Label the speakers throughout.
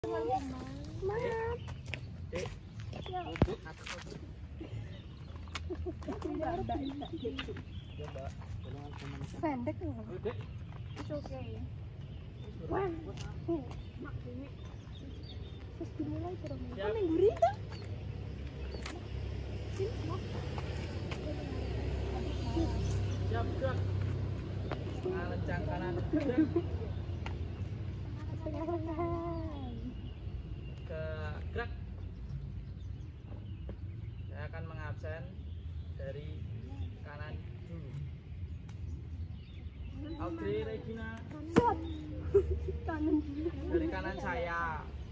Speaker 1: Maaf. Pendek loh. It's okay. Wan. Terus dimulai terus. Kan yang gurita.
Speaker 2: Siap gerak. Ngalencang kanan.
Speaker 1: Setengah kanan.
Speaker 2: Ke gerak. Saya akan mengabsen dari kanan dulu. Audrey Regina.
Speaker 1: Stop. Kanan dulu.
Speaker 2: Dari kanan saya.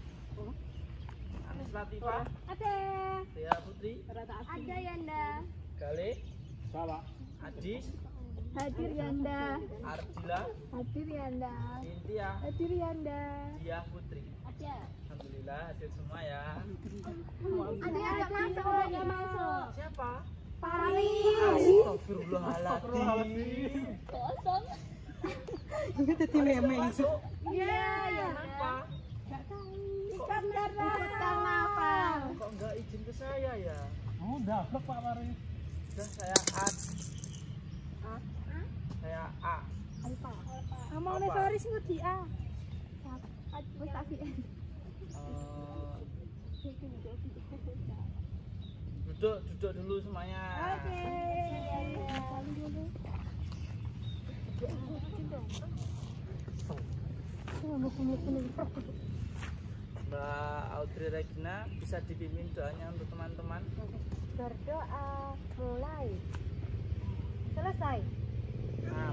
Speaker 2: Anis Latifah.
Speaker 1: Ada.
Speaker 2: Tia Putri.
Speaker 1: Ada Yanda.
Speaker 2: Gale. Bawa. Adis.
Speaker 1: Hadir Yanda.
Speaker 2: Ardila.
Speaker 1: Hadir Yanda.
Speaker 2: Cynthia.
Speaker 1: Hadir Yanda.
Speaker 2: Dia Putri.
Speaker 1: Ada.
Speaker 2: Alhamdulillah hadir semua ya.
Speaker 1: Ada yang masuk, ada masuk.
Speaker 2: Siapa?
Speaker 1: Paris.
Speaker 2: Astagfirullahaladzim.
Speaker 1: Kosong.
Speaker 3: Ini tadi meme itu.
Speaker 1: Iya, ya.
Speaker 2: Kenapa?
Speaker 1: Enggak tahu. Ikan darat apa?
Speaker 2: Kok nggak izin ke saya ya?
Speaker 3: Udah, blok Pak Paris.
Speaker 2: Sudah saya A. Saya A.
Speaker 1: Apa? Ngomong nih Faris ngerti A. Mustafi.
Speaker 2: Duduk dulu semuanya.
Speaker 1: Oke. Saling dulu.
Speaker 2: Mbak Audrey Regina bisa dipimpin doanya untuk teman-teman.
Speaker 1: Berdoa mulai. Selesai.
Speaker 2: Nah,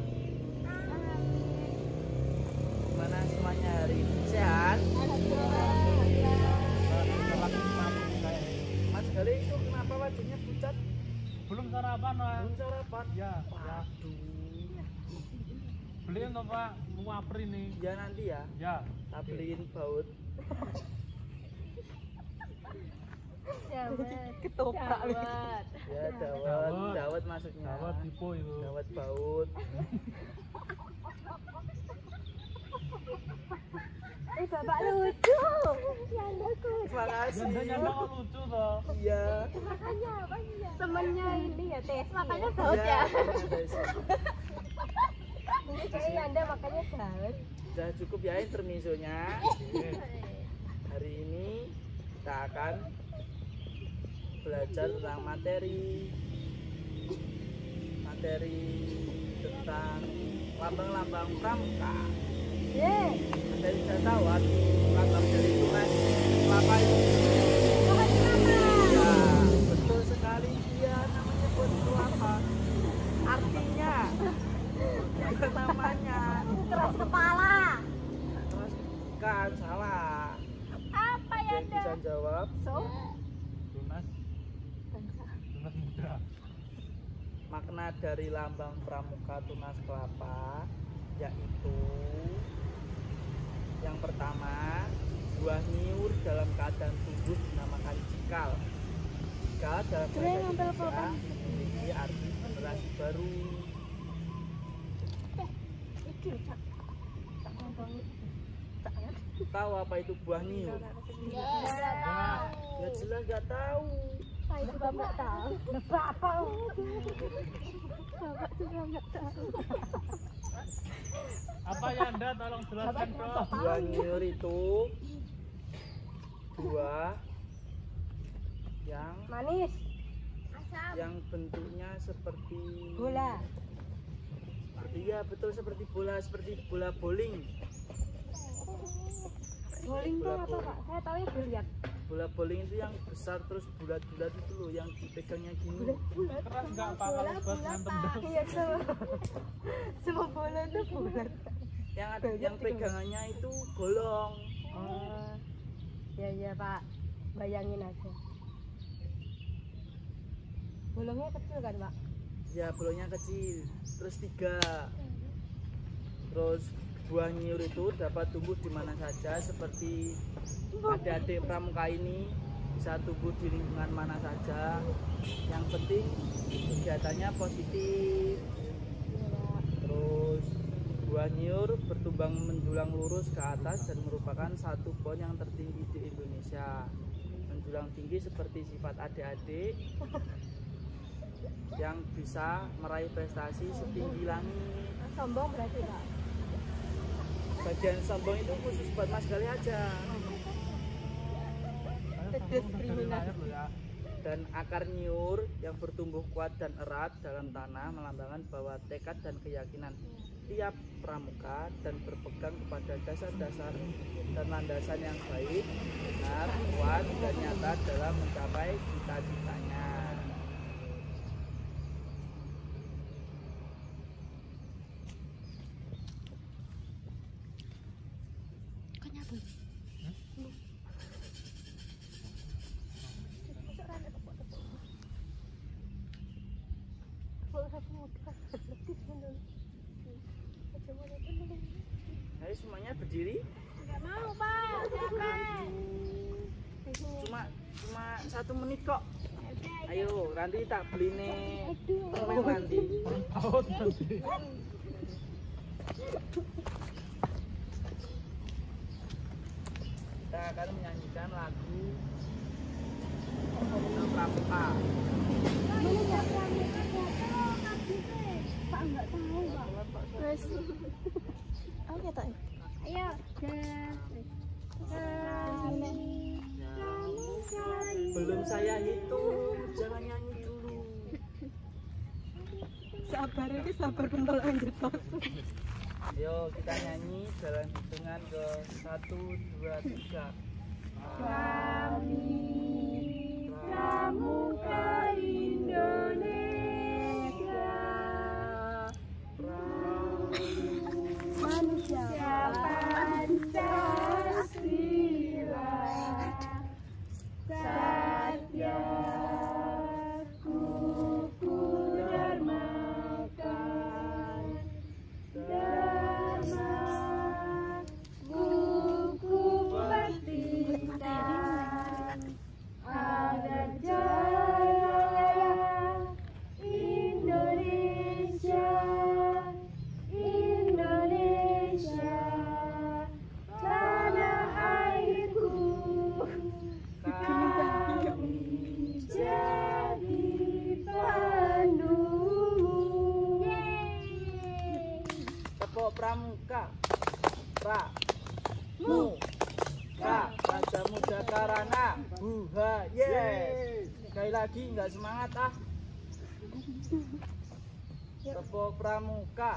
Speaker 2: gimana semuanya hari ini sehat? Mas Gali itu kenapa wajahnya pucat?
Speaker 3: Belum sarapan, Pak.
Speaker 2: Belum sarapan?
Speaker 3: Ya, ya.
Speaker 2: Waduh.
Speaker 3: Beliin toh, Pak. Mau apri nih.
Speaker 2: Ya nanti ya.
Speaker 3: Ya.
Speaker 2: Tak beliin baut.
Speaker 1: Ketoprak.
Speaker 2: Ya dawet masuknya.
Speaker 3: Dawet tipu itu.
Speaker 2: Dawet baut.
Speaker 1: Bapak lucu. Yandaku.
Speaker 2: Terima kasih.
Speaker 3: Biasanya kok lucu toh.
Speaker 2: Iya.
Speaker 1: Makanya apa ya? Temennya ini ya Tes. Makanya
Speaker 2: Iya,
Speaker 1: daud ya.
Speaker 2: Desi.
Speaker 1: Ini kayak Yanda makanya daud.
Speaker 2: Sudah cukup ya intermezzonya. Hari ini kita akan belajar tentang materi tentang lambang-lambang pramuka. Anda sudah tahu arti lambang dari tunas kelapa itu? Ya, betul sekali, dia namanya buat kelapa. Artinya, bukan namanya.
Speaker 1: Keras kepala.
Speaker 2: Terus kan salah.
Speaker 1: Apa
Speaker 2: Ada yang
Speaker 1: Yanda?
Speaker 2: bisa jawab?
Speaker 3: Tunas muda.
Speaker 2: Makna dari lambang pramuka tunas kelapa yaitu yang pertama, buah niur dalam keadaan tumbuh dinamakan cikal. Cikal dalam bahasa Indonesia memiliki arti generasi baru. Tahu apa itu buah niur? Ya jelas nggak tahu.
Speaker 1: Saya juga nggak tahu. Bapak. Bapak juga nggak tahu.
Speaker 3: Apa ya Anda tolong jelaskan toh?
Speaker 2: Buah niur itu buah yang
Speaker 1: Manis.
Speaker 2: yang bentuknya seperti
Speaker 1: Bola.
Speaker 2: Iya betul, seperti bola bowling.
Speaker 1: Bowling itu apa Pak? Saya tahu ya biliar.
Speaker 2: Bola bowling itu yang besar terus bulat-bulat itu loh, yang dipegangnya gini.
Speaker 1: Bulat.
Speaker 3: Keras enggak Pak kalau buat ngantem dong.
Speaker 1: Iya semua bola itu bulat.
Speaker 2: Yang pegangannya itu bolong.
Speaker 1: Oh. Ya Pak. Bayangin aja. Bolongnya kecil kan Pak?
Speaker 2: Ya bolongnya kecil, terus 3. Terus buah niur itu dapat tumbuh di mana saja, seperti adik-adik pramuka ini bisa tumbuh di lingkungan mana saja. Yang penting kegiatannya positif. Terus Buah nyiur bertumbang menjulang lurus ke atas dan merupakan satu pohon yang tertinggi di Indonesia. Menjulang tinggi seperti sifat adik-adik yang bisa meraih prestasi setinggi langit.
Speaker 1: Sombong berarti Pak.
Speaker 2: Bagian sombong itu khusus buat Mas Gali aja.
Speaker 1: Diskriminasi.
Speaker 2: Dan akar nyiur yang bertumbuh kuat dan erat dalam tanah melambangkan bahwa tekad dan keyakinan tiap pramuka dan berpegang kepada dasar-dasar dan landasan yang baik, benar, kuat, dan nyata dalam mencapai cita-citanya. Ayo semuanya berdiri.
Speaker 1: Enggak mau Pak, jangan.
Speaker 2: Cuma 1 menit kok. Ayo nanti tak beli nih permen nanti. Kita akan menyanyikan lagu Pramuka.
Speaker 1: Pak enggak tahu Pak. Terus. Oke tak. Ayo.
Speaker 2: Belum saya hitung, jangan nyanyi dulu.
Speaker 1: Sabar ini sabar bentar lanjut terus.
Speaker 2: Ayo kita nyanyi dalam hitungan ke 1, 2, 3.
Speaker 1: Kami Pramuka Indonesia, manusia Pancasila, Satya Kuku Dharma Dharma Kuku Baktikan Adat Jaya Indonesia, Indonesia tanah airku, kami jadi pandumu.
Speaker 2: Tepuk pramuka. Pramuka. Raja Muda Karana. Buha. Yes. Sekali lagi nggak semangat ah. Tepuk pramuka.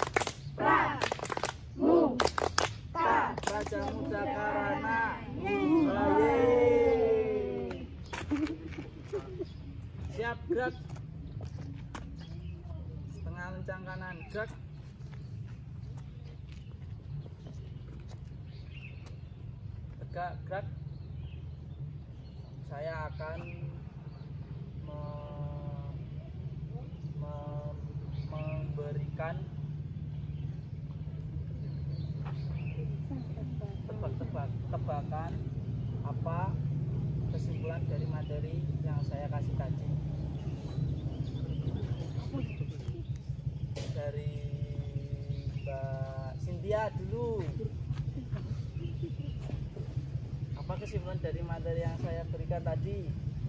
Speaker 1: Pramuka.
Speaker 2: Raja Muda Karana. Buha. Yeay. Siap gerak. Setengah lencang kanan gerak. Tegak gerak. Saya akan memberikan tebakan apa kesimpulan dari materi yang saya kasih tadi. Dari Mbak Cynthia dulu. Apa kesimpulan dari materi yang saya berikan tadi?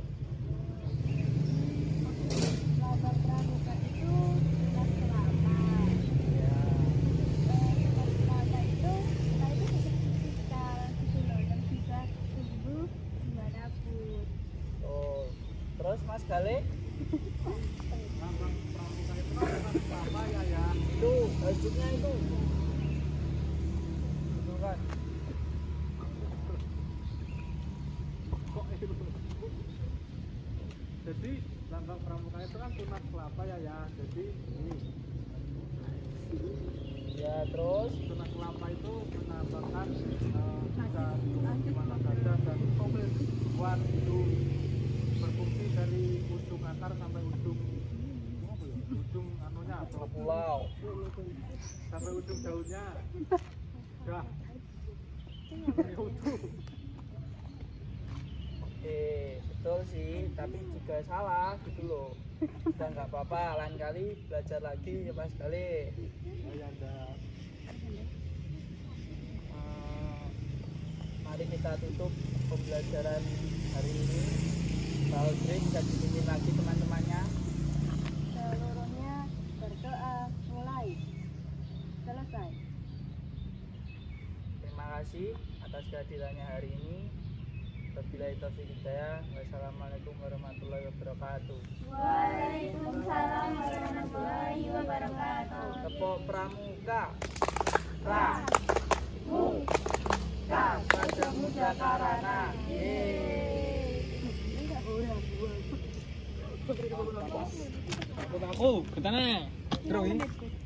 Speaker 1: Labar pramuka itu tugas kelapa.
Speaker 2: Ya.
Speaker 1: Tugas kelapa itu kita itu fisikal gitu loh, yang bisa tumbuh dimanapun.
Speaker 2: Oh, terus Mas Gale?
Speaker 3: Lambang pramuka itu kan apa ya?
Speaker 2: Itu bajunya itu. Itu kan.
Speaker 3: Jadi lambang pramuka itu kan tunas kelapa ya. Jadi ini
Speaker 2: Ya, terus
Speaker 3: tunas kelapa itu menambahkan bisa di mana saja dan komplit buat itu berfungsi dari ujung akar sampai ujung apa ya? Ujung anunya
Speaker 2: pulau.
Speaker 3: sampai ujung daunnya. Dah. Ini utuh.
Speaker 2: Betul sih, tapi juga salah gitu loh. Udah nggak apa-apa, lain kali belajar lagi ya Mas Gale.
Speaker 3: Ya enggak.
Speaker 2: Mari kita tutup pembelajaran hari ini. Pak Audrey bisa dipimpin lagi teman-temannya.
Speaker 1: Seluruhnya berdoa mulai. Selesai.
Speaker 2: Terima kasih atas kehadirannya hari ini. Wabillahi taufiq hidayah. Wassalamualaikum warahmatullahi wabarakatuh.
Speaker 1: Waalaikumsalam warahmatullahi wabarakatuh.
Speaker 2: Tepuk pramuka. Pramuka pada muda karana.
Speaker 3: Aku, ke tanah. Terus.